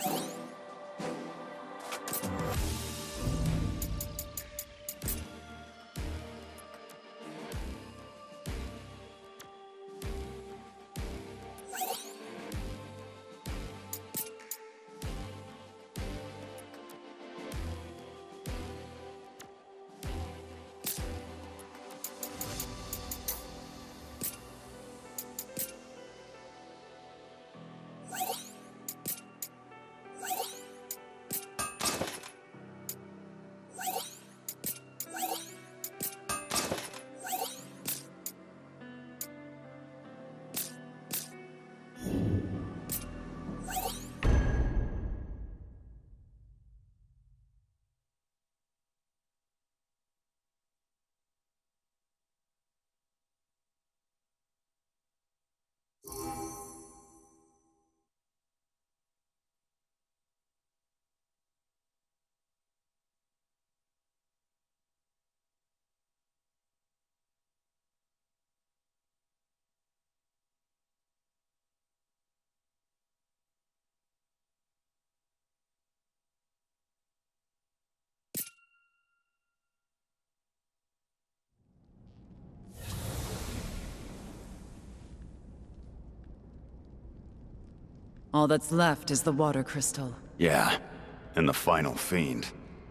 All that's left is the water crystal. Yeah, and the final fiend.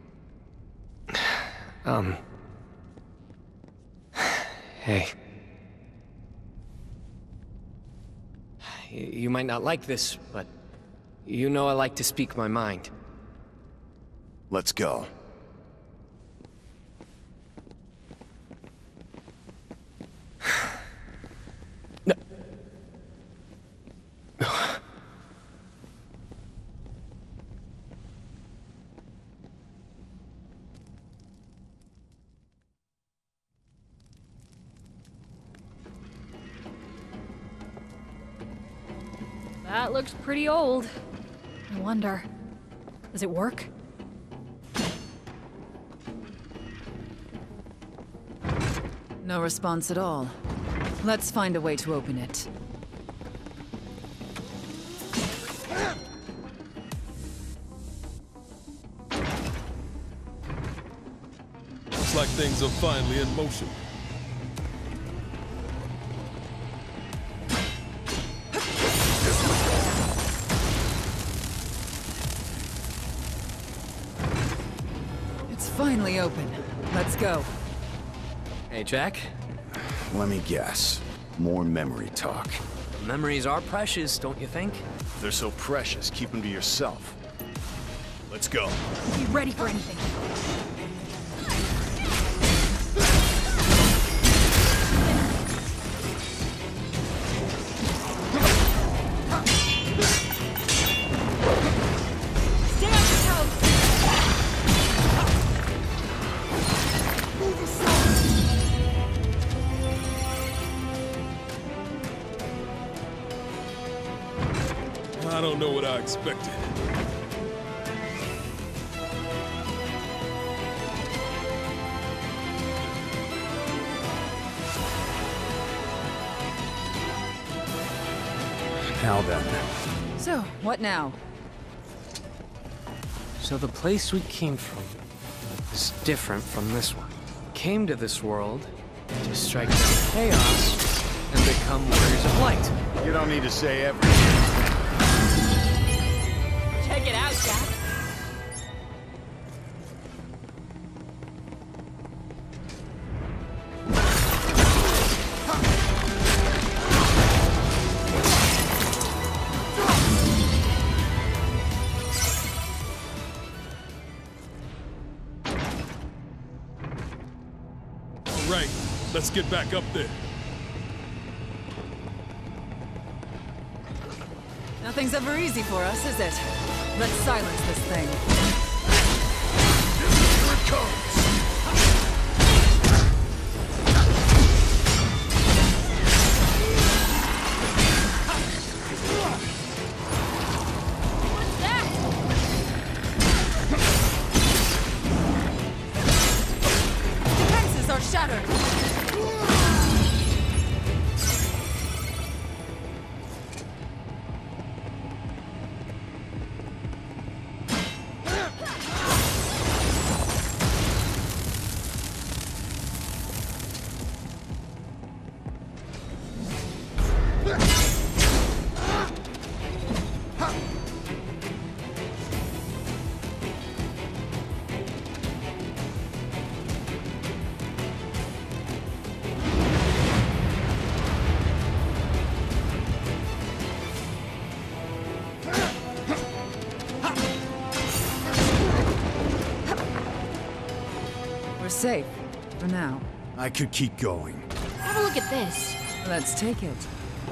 Hey. You might not like this, but you know I like to speak my mind. Let's go. No. That looks pretty old. I wonder, does it work? No response at all. Let's find a way to open it. Looks like things are finally in motion. It's finally open. Let's go. Hey, Jack. Let me guess. More memory talk. Memories are precious, don't you think? If they're so precious, keep them to yourself. Let's go. Be ready for anything. I don't know what I expected. Now then. So, what now? So the place we came from is different from this one. Came to this world to strike down chaos and become warriors of light. You don't need to say everything. Check it out, Jack. All right, let's get back up there. Nothing's ever easy for us, is it? Let's silence this thing. Here it comes! Defenses are shattered! safe. For now. I could keep going. Have a look at this. Let's take it.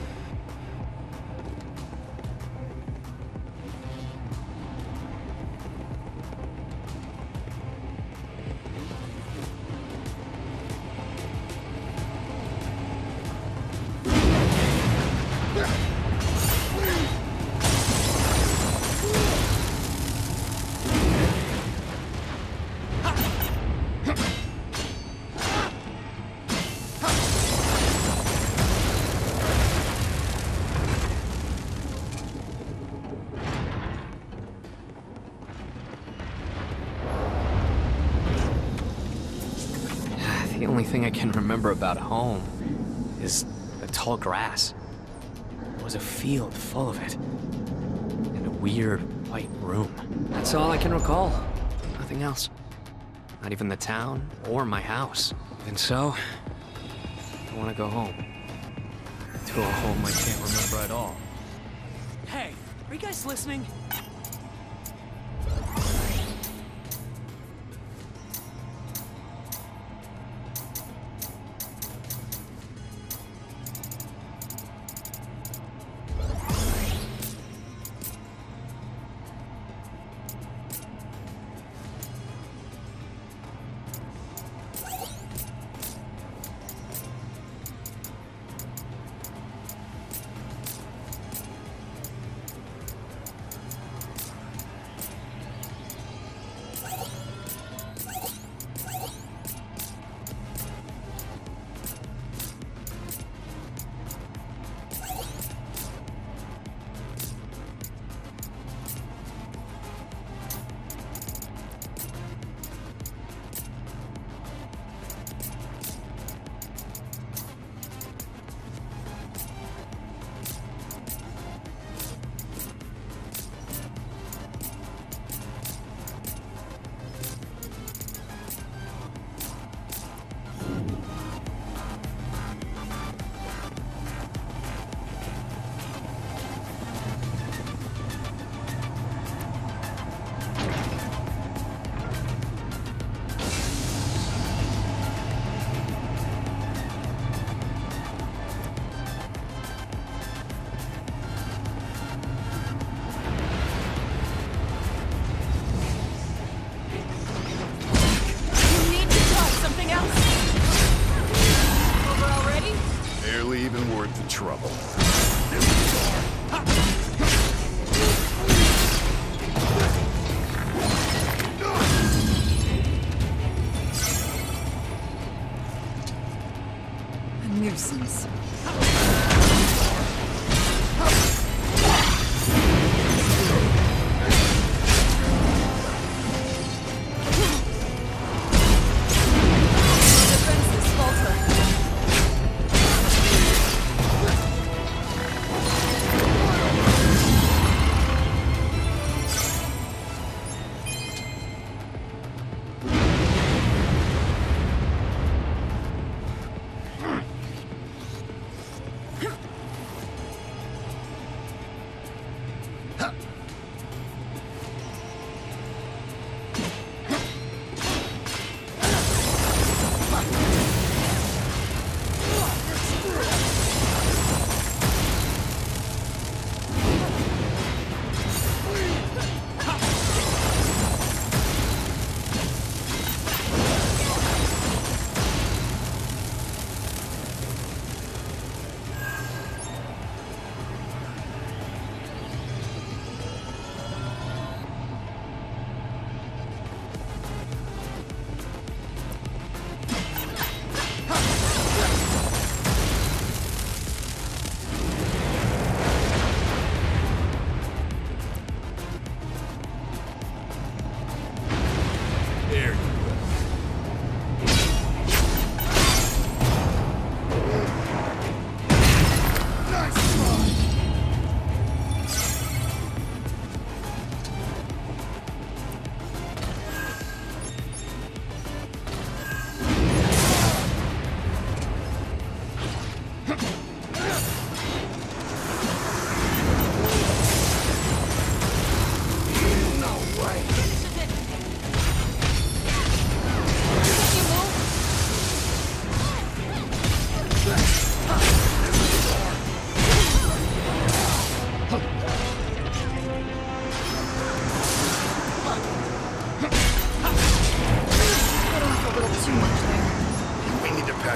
The only thing I can remember about home is the tall grass. There was a field full of it. And a weird white room. That's all I can recall. Nothing else. Not even the town or my house. And so, I want to go home. To a home I can't remember at all. Hey, are you guys listening?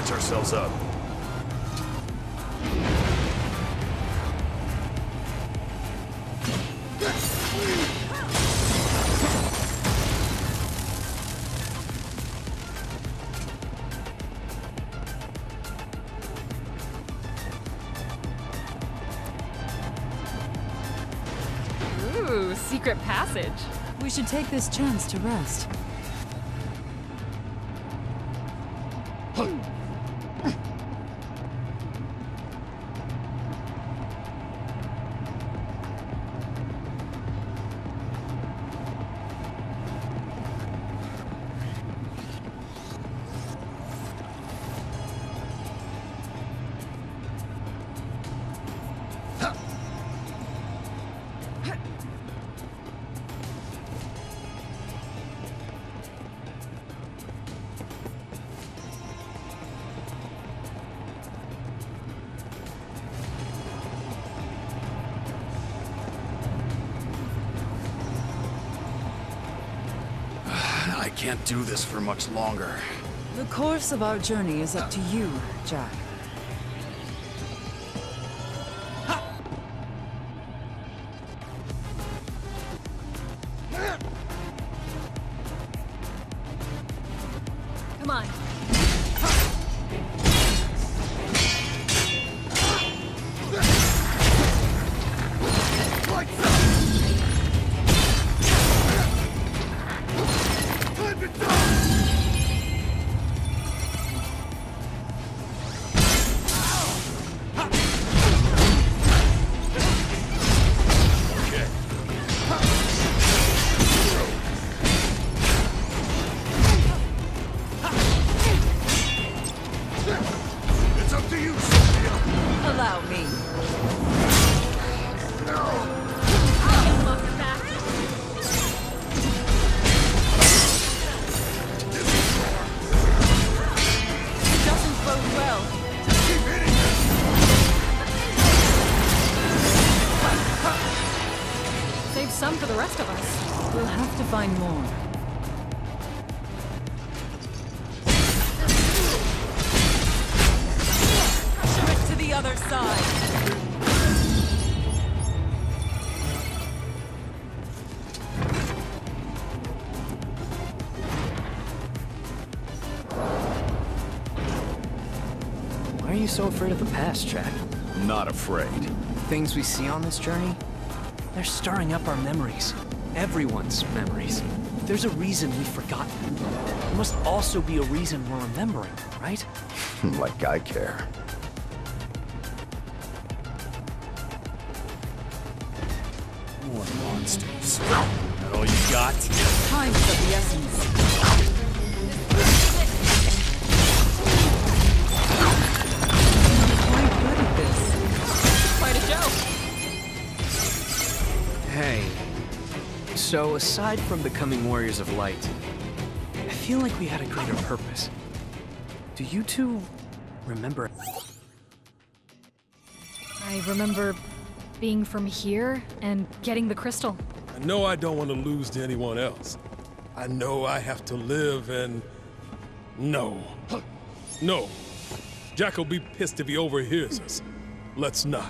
patch ourselves up. Ooh, secret passage. We should take this chance to rest. I can't do this for much longer. The course of our journey is up to you, Jack. Come on. It's up to you, Sophia. Allow me. Come off your back. It doesn't bode well. Keep hitting them. Save some for the rest of us. We'll have to find more. Quick to the other side. Why are you so afraid of the past, Jack? Not afraid. Things we see on this journey, they're stirring up our memories. Everyone's memories. If there's a reason we've forgotten, there must also be a reason we're remembering, right? Like I care. More monsters. That all you got? Time's of the essence. Quite good at this. Quite a show. Hey, so aside from becoming warriors of light, I feel like we had a greater purpose. Do you two remember? I remember being from here and getting the crystal. I know I don't want to lose to anyone else. I know I have to live and... No. No. Jack will be pissed if he overhears us. Let's not.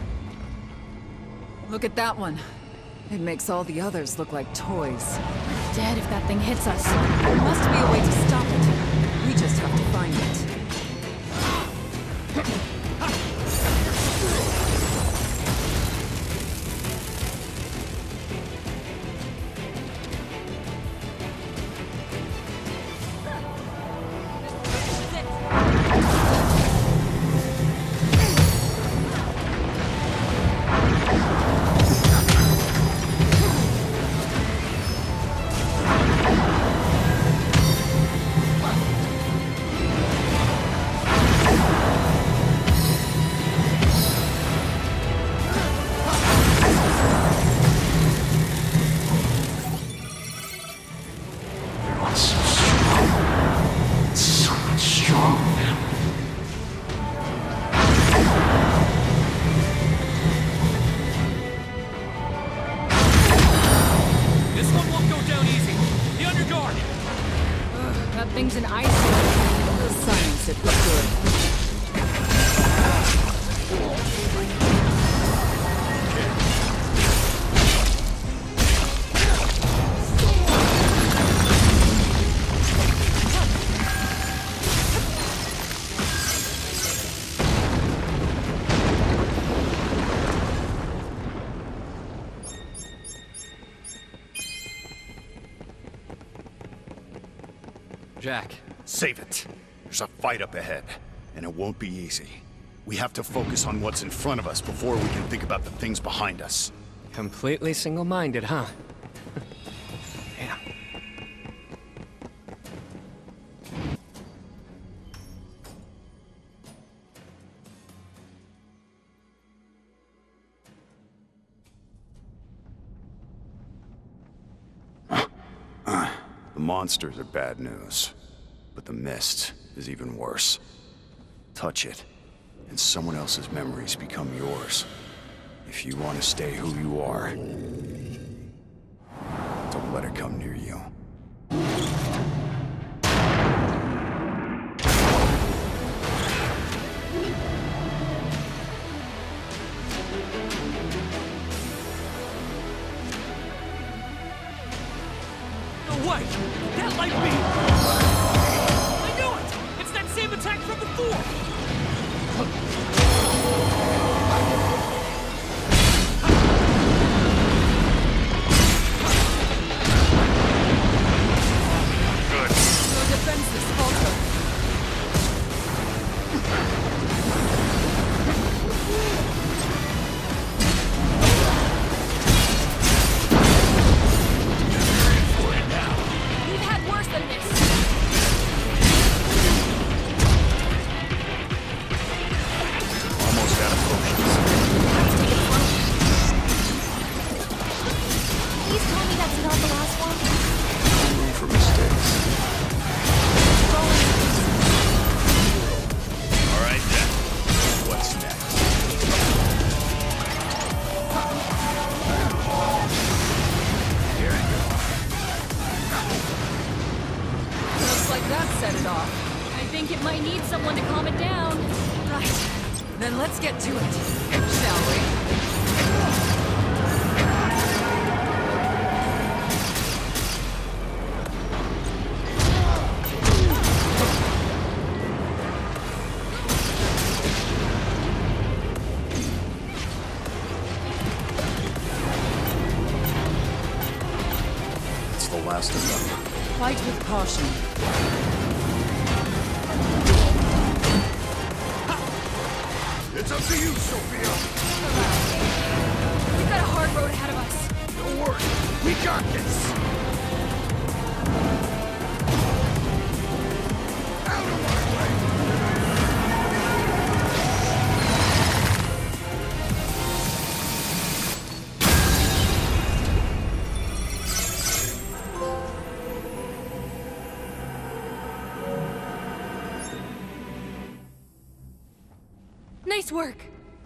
Look at that one. It makes all the others look like toys. dead if that thing hits us. There must be a way to stop it. We just have to find it. Thing's an ice cream. The science it was good. Jack. Save it. There's a fight up ahead, and it won't be easy. We have to focus on what's in front of us before we can think about the things behind us. Completely single-minded, huh? Yeah. The monsters are bad news, but the mist is even worse. Touch it, and someone else's memories become yours. If you want to stay who you are, don't let it come near you. No way! That might be... I knew it! It's that same attack from before! Then let's get to it, shall we? It's the last of them. Fight with caution. It's up to you, Sophia! We've got a hard road ahead of us. Don't worry, we got this! Out of my way! Nice work.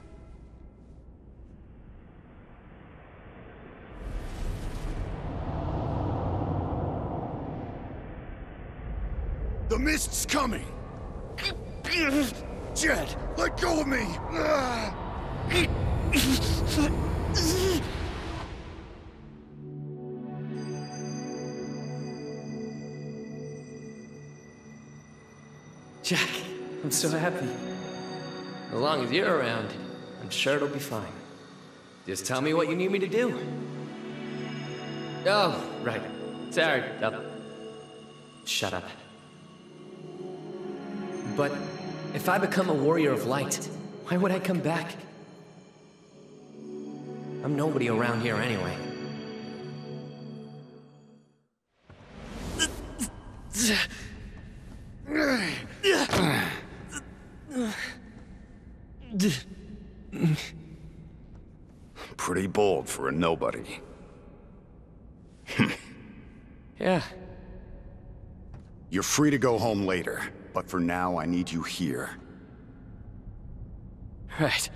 The mist's coming! Jed, let go of me! Jack, I'm so happy. As long as you're around, I'm sure it'll be fine. Just tell me what you need me to do. Oh, right. Sorry. Shut up. But if I become a warrior of light, why would I come back? I'm nobody around here anyway. Pretty bold for a nobody. Yeah. You're free to go home later, but for now I need you here. Right.